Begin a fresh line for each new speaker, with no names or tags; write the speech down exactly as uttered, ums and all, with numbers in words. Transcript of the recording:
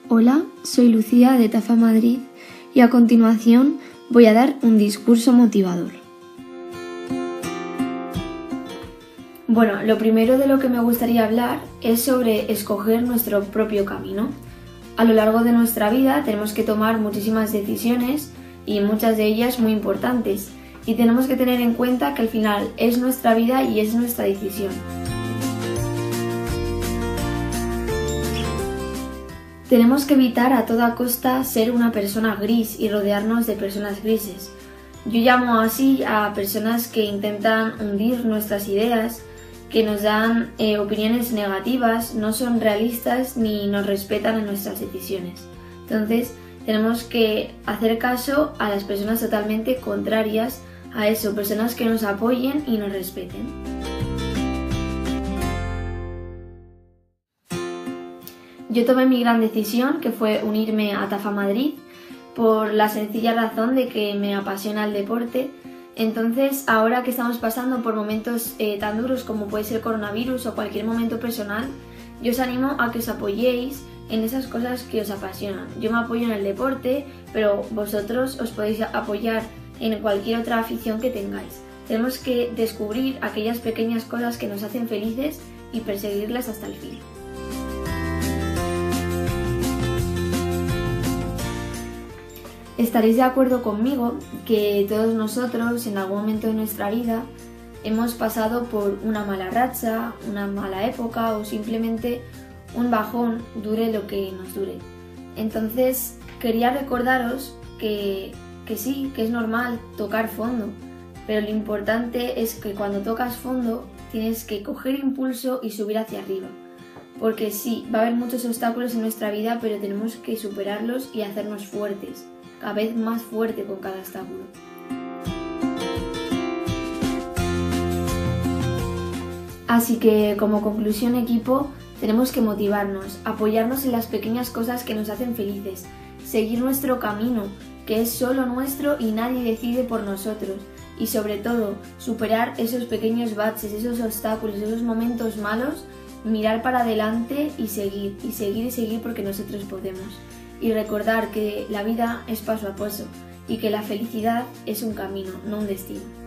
Hola, soy Lucía de TAFA Madrid y a continuación voy a dar un discurso motivador. Bueno, lo primero de lo que me gustaría hablar es sobre escoger nuestro propio camino. A lo largo de nuestra vida tenemos que tomar muchísimas decisiones y muchas de ellas muy importantes, y tenemos que tener en cuenta que al final es nuestra vida y es nuestra decisión. Tenemos que evitar a toda costa ser una persona gris y rodearnos de personas grises. Yo llamo así a personas que intentan hundir nuestras ideas, que nos dan eh, opiniones negativas, no son realistas ni nos respetan en nuestras decisiones. Entonces, tenemos que hacer caso a las personas totalmente contrarias a eso, personas que nos apoyen y nos respeten. Yo tomé mi gran decisión, que fue unirme a TAFA Madrid, por la sencilla razón de que me apasiona el deporte. Entonces, ahora que estamos pasando por momentos eh, tan duros como puede ser el coronavirus o cualquier momento personal, yo os animo a que os apoyéis en esas cosas que os apasionan. Yo me apoyo en el deporte, pero vosotros os podéis apoyar en cualquier otra afición que tengáis. Tenemos que descubrir aquellas pequeñas cosas que nos hacen felices y perseguirlas hasta el fin. Estaréis de acuerdo conmigo que todos nosotros en algún momento de nuestra vida hemos pasado por una mala racha, una mala época o simplemente un bajón, dure lo que nos dure. Entonces quería recordaros que, que sí, que es normal tocar fondo, pero lo importante es que cuando tocas fondo tienes que coger impulso y subir hacia arriba. Porque sí, va a haber muchos obstáculos en nuestra vida, pero tenemos que superarlos y hacernos fuertes, cada vez más fuerte con cada obstáculo. Así que, como conclusión, equipo, tenemos que motivarnos, apoyarnos en las pequeñas cosas que nos hacen felices, seguir nuestro camino, que es solo nuestro y nadie decide por nosotros, y sobre todo, superar esos pequeños baches, esos obstáculos, esos momentos malos, mirar para adelante y seguir, y seguir y seguir porque nosotros podemos. Y recordar que la vida es paso a paso y que la felicidad es un camino, no un destino.